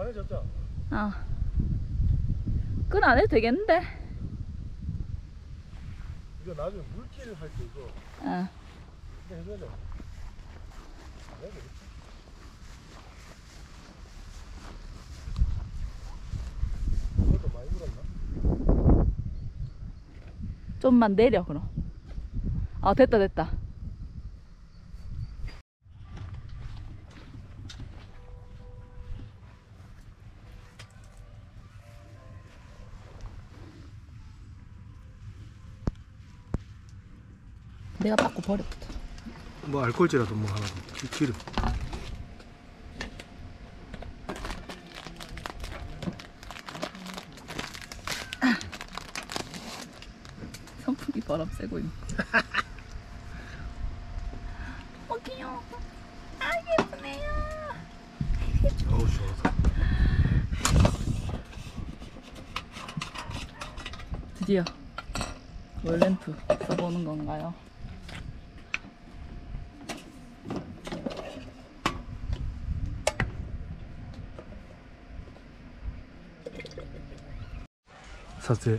많아졌다. 그건 안 해도 되겠는데? 이거 나중에 물티를 할 때 이거 이거 해줘야 돼. 안 해도 되겠지. 이것도 많이 물었나? 좀만 내려 그럼. 됐다 됐다. 내가 받고 버렸다. 뭐 알코올제라도 뭐 하나 기름. 선풍기 바람 쐬고 있네. 귀여워. 예쁘네요. 어우 시원하다. 드디어 월램프 써보는 건가요? 사세.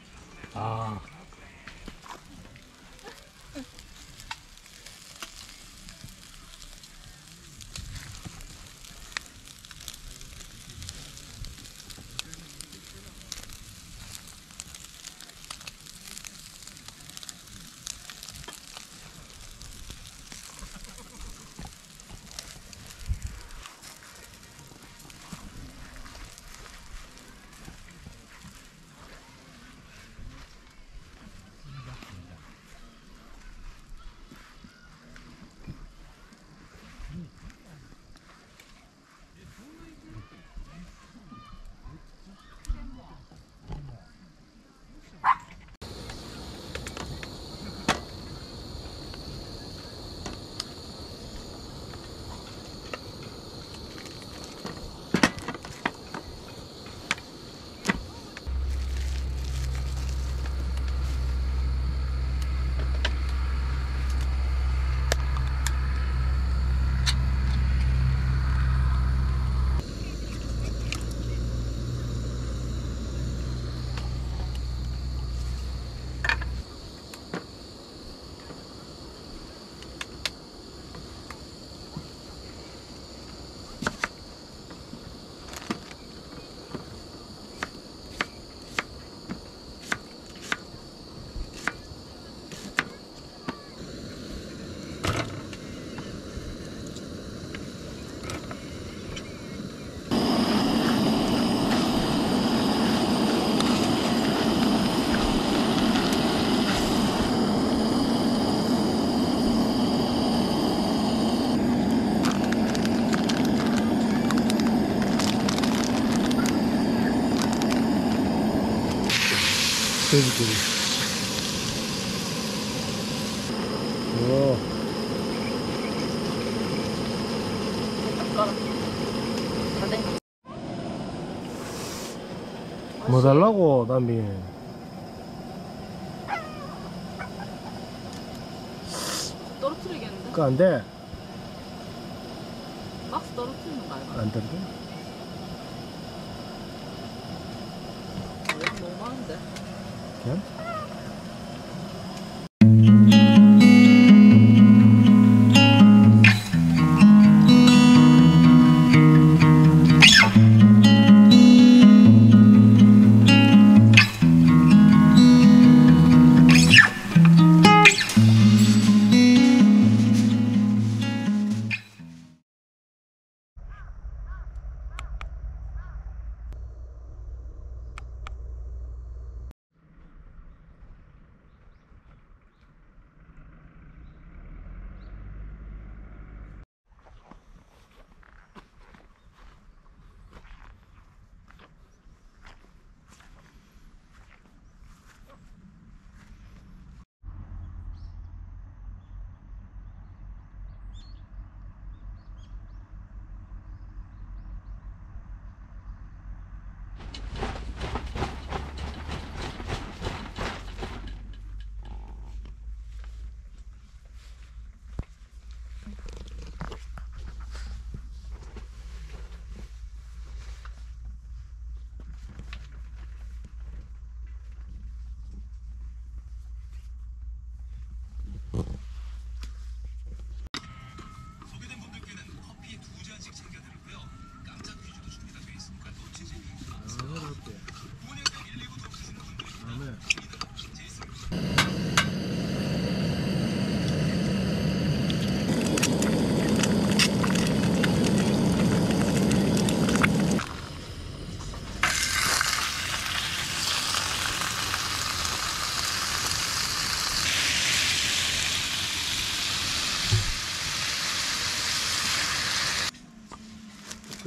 돼지고기. 오. 뭐 달라고, 남비? 떨어뜨리겠는데? 그거 안 돼. 막스 떨어뜨리는 거 알까? 안 된대. 양 너무 많은데? 그냥?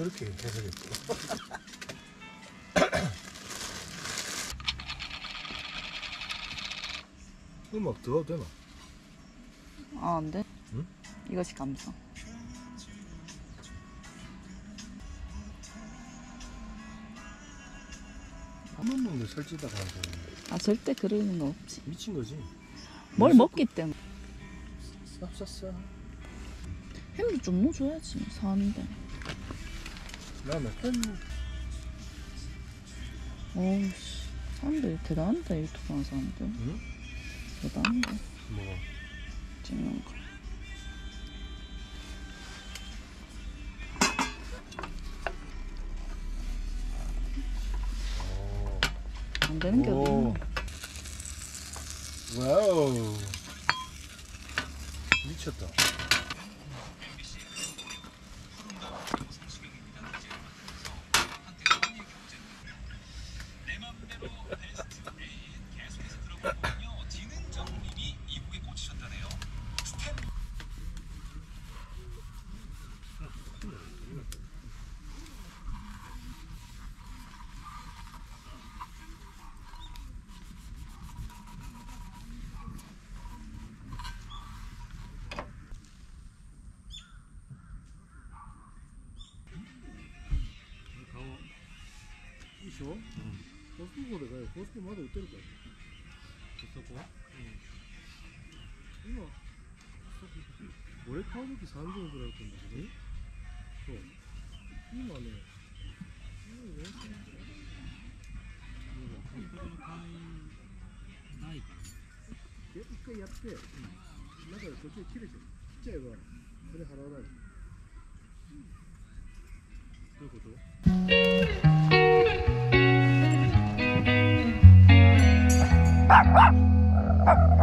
그렇게 해석했고. 음악 들어도 되나? 아, 안 돼? 응? 이것이 감성. 한 번 먹는데 살찌다 가는 사람 아, 절대 그러는 거 없지. 미친 거지. 뭘 먹기 때문에. 쌉싸싸. 햄도 좀 넣어줘야지, 사는데. 라면. 어우씨, 사람들 대단한데, 유튜브 하는 사람들. 응? 대단한데, 뭐가? 찍는 거. 오. 안 되는 게 오. 어딨나? 와우. 미쳤다. 이쇼? 고스코에 가요. 고스코마다 어떨 거야? 고스코? 응. 이거 올해 파우더기 4년 정도 들어갈 건데, 그지? 이거 안에 이거 왜 쓰는 거야? 이거 얇대. 나가 그렇게 길어져. 진짜 이거 그래 하라라. 그리고 또